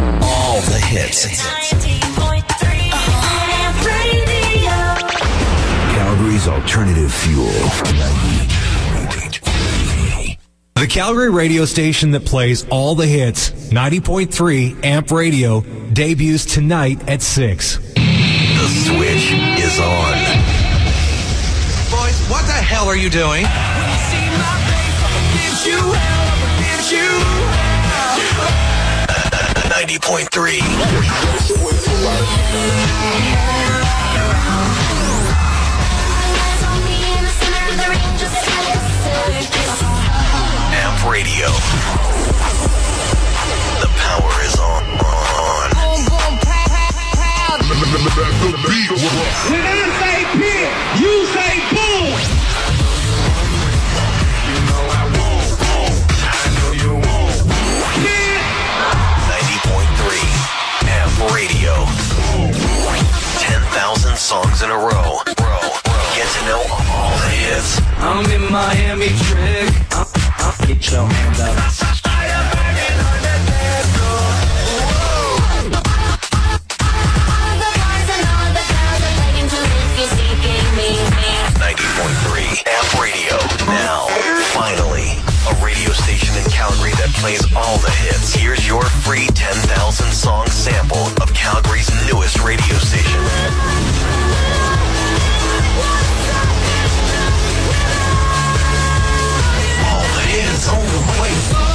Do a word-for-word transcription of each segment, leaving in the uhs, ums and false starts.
All the hits. Calgary's alternative fuel. The Calgary radio station that plays all the hits, ninety point three Amp Radio, debuts tonight at six. The switch is on. Boys, what the hell are you doing? ninety point three. Amp Radio. The power is on. on. When I say pit, you say boom. You know I won't, won't. I know you won't. ninety point three Amp Radio. ten thousand songs in a row. Row. Get to know all the hits. I'm in Miami trick. I'll, I'll get your hand up. I am banging on the dance floor. All the boys and all the girls are begging to if you're seeking me. ninety point three Amp Radio. Now, finally, a radio station in Calgary that plays all the hits. Here's your free ten thousand song sample of Calgary's newest radio station. All the hits on the way.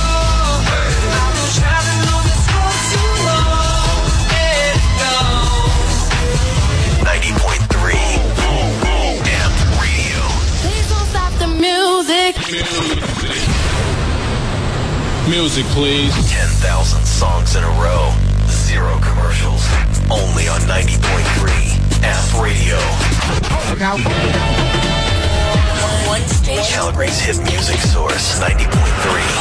ninety point three Amp Radio. Please don't stop the music. Music, please. ten thousand songs in a row. Zero commercials. Only on ninety point three Amp Radio. One station. Calgary's hit music source, ninety point three